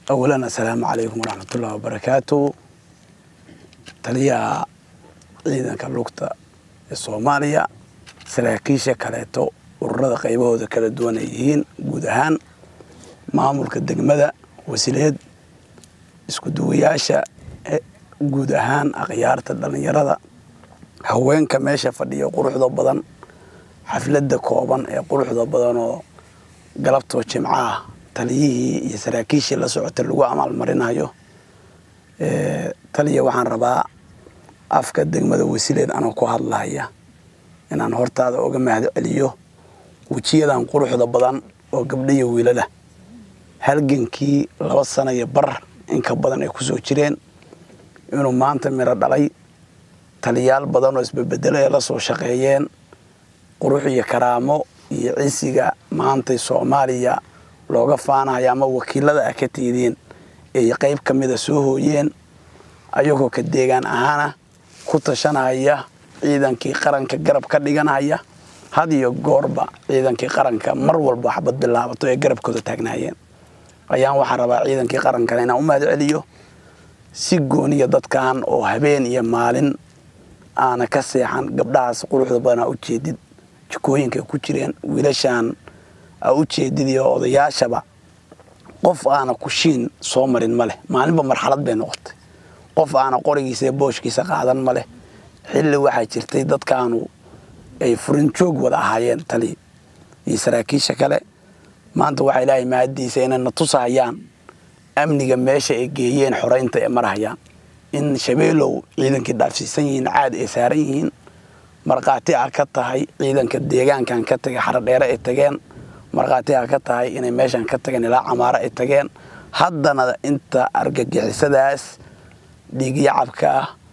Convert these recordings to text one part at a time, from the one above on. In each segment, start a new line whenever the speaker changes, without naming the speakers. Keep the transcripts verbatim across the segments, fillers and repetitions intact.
أولا السلام عليكم ورحمة الله وبركاته. تليا ciidanka lugta ee Soomaaliya saraakiisha kaleeto ururada qaybahooda kala duwan ay yihiin guud ahaan maamulka degmada wasiileed isku duwayaasha guud ahaan aqyaarta dhalinyarada haweenka meesha fadhiyo quruxda badan xafladda kooban ee quruxda badan oo galabto jimcaha taliyihii iyo saraakiisha la socota lagu amal marinayo ee taliya waxaan rabaa afka degmada wasiileed aan ku hadlaaya inaan hortaada uga mahad celiyo wajiyadan quruxda badan oo gabdhiyo wiilada halgankii laba sano iyo bar in ka badan ay ku soo jireen inuu maanta mira dhalay taliyaal badan oo isbedelay la soo shaqeeyeen qurux iyo karaamo iyo ciisiga maanta Soomaaliya looga faanayo ama wakiilada ka tiidin ee qayb kamida soo hooyeen ayagoo ka deegaan ahaana ku tashanaya ciidankii qaranka garab ka dhiganaya had iyo goorba ciidankii qaranka mar walba xabad bilaabato ee garabkooda taagnaayeen ayaan waxa rabaa ciidankii qaranka inaan u mahad celiyo si gooniya dadkan oo habeen iyo maalin aana ka seexan gabdhahaas quruxda badan u jeedid jikooyinka ku jireen wiilashan u jeediyo odayaashaba qof aana ku shiin soo marin male maalinba marxalad bay noqotay qof aana qorigiisa booshkiisa qaadan male xilli waxa jirtay dadkaanu ay furin joog wada ahaayeen tali iyo saraakiisha kale maanta waxa ilaahay maadiisa inay natusayaan amniga meesha ay geeyeen xoreynta ee marahayaan in shabeelow ciidankii dhaafsiisan yihiin caad ay saaran yihiin marqaati ah ka tahay ciidanka deegaankan ka tagay xaradheere ay tageen marqaati ah ka tahay inay meeshan ka tageen ilaa Camaara ay tageen haddana inta argagixisadaas dhiigya cabka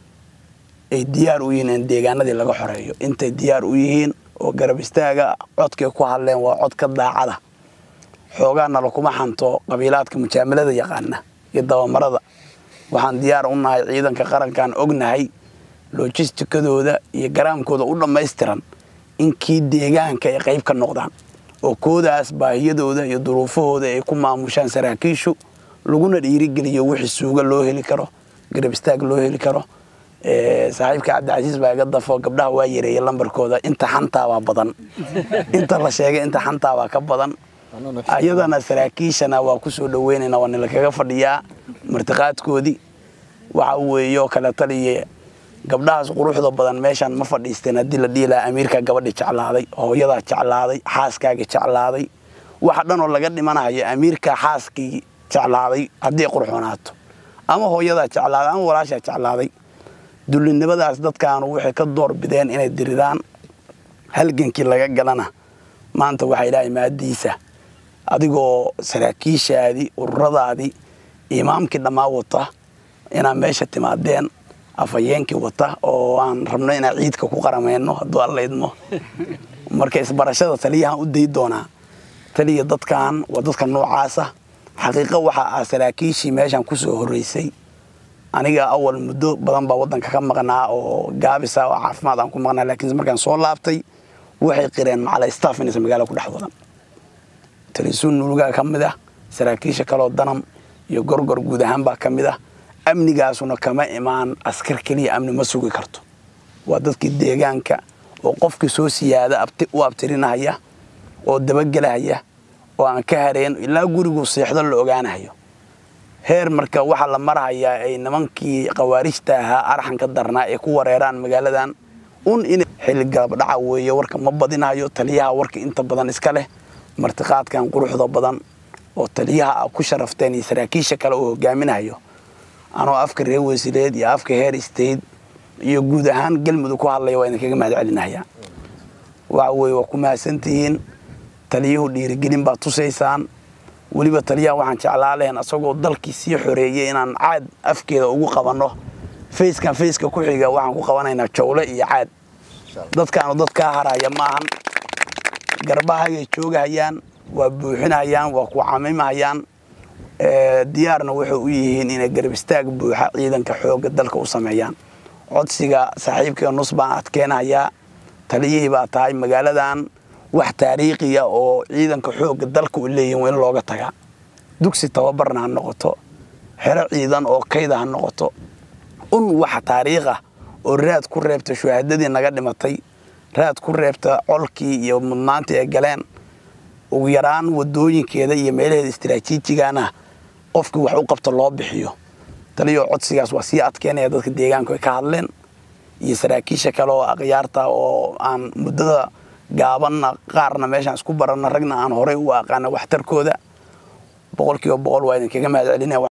ay diyaar u yihiin deegaanadii laga xoreeyo inta diyaar u yihiin oo garab istaaga codkay ku hadleen waa cod ka daacada xoogaana la kuma xanto qabiilaadka mujaamalada yaqaana iyo dabamarada waxaan diyaar u nahay ciidanka qarankan ognahay logistikadooda iyo garaamkooda u dhameystiran in kii deegaanka ay qayb ka noqdaan oo koodaas baahiyadooda iyo duruufahooda ay ku maamushaan saraakiishu laguna dhiirigeliyo wixii suuga loo heli karo garab istaag loo heli karo ee saaxiibka Cabdicasiis baa iga dafo gabdhaha waa yareeyay lambarkooda inta xanta waa badan inta la sheegay inta xanta waa ka badan ayadana saraakiishana waa ku soo dhaweynayna waa nila kaga fadhiyaa martiqaadkoodii waxa weeyo kala taliye gabdhahaas quruxda badan meeshan ma fadhiisteen hadii la dhiilaa amiirka gabadhi jeclaaday hooyada jeclaaday xaaskaaga jeclaaday waxa dhan oo laga dhimanayo amiirka xaaskii jeclaaday hadii quruxonaato ama hooyada jeclaaday ama walaasha jeclaaday dulinimadaas dadkaan waxay ka door bideen inay diridaan halgankii laga galana maanta waxa ilaahay maadiisa adigoo saraakiishaadi ururadaadi imaamkii dhamaa wata inaa meesha timaadeen afayeenkii wata oo aan rabno inaan ciidka ku qarameeno hadduu alla idmo marka isbarashada taliyahan u day doonaa taliya dadkan waa dadka noocaasa xaqiiqo waxa ah saraakiishii meeshan ku soo horeysay aniga awal muddo badan baa wadanka ka maqnaa oo gaabisa oo caafimaad aan ku maqnaa laakiin markaan soo laabtay waxay qireen macala staff inay magaalada ku dhaxwadan talisun nuruga kamida saraakiisha kale oo danam iyo gorgor guud ahaan baa kamida amnigaasuna kama imaan askar kaliya amni ma sugi karto waa dadkii deegaanka oo qofkii soo siyaada abti u abtirinaya oo dabagalaya oo aan ka hareen ilaa gurigu seexdo la ogaanayo heer marka waxa la marayaa ay nimankii qawaarijta ahaa arxanka darnaa ee ku wareeraan magaaladan un in xilli galab dhaca weeye warka ma badinayo taliyaha warka inta badan iska leh martiqaadkan quruxda badan oo taliyaha ku sharafteen iyo saraakiisha kale oo hogaaminayo anoo afka reer wasiileed iyo afka heer state iyo guud ahaan galmudug ku hadlay waa idinkaga mahad celinaya waxa weeye waa ku mahadsantihiin taliyuhu dhiirigelin baa tusaysaan waliba taliyaha waxaan jeclaa lahayn asagoo dalkii sii xoreeyay inaan caad afkeeda ugu qabano facekan faceka ku xiga waxaan ku qabanaynaa jawle iyo caad dadkaan dadka haraya maahan garbaha ay joogayaan waa buuxinayaan waa ku camimayaan ee diyaarna wuxuu u yihiin inay garab istaag buuxa ciidanka xoogga dalka u sameeyaan codsiga saaxiibka nus baan adkeenaya taliyihii baa tahay magaaladan wax taariikhiya oo ciidanka xoogga dalka u leeyahay in looga taga dugsi tababarna ha noqoto xero ciidan oo kayda ha noqoto un waxa taariikha oo raad ku reebta shuhaadadii naga dhimatay raad ku reebta colkii iyo mudnaantii ay galeen ugu yaraan wadooyinkeeda iyo meelaheeda istiraatiijigaana qofkii wax u qabto loo bixiyo taliyo codsigaas waa sii adkeynaya dadka deegaanka ka hadleen iyo saraakiisha kale oo aqyaarta oo aan muddada gaaban qaarna meeshan isku baranna ragna aan horey u aqaan waxtarkooda boqolkiiba boqol waa idin kaga mahadcelinaya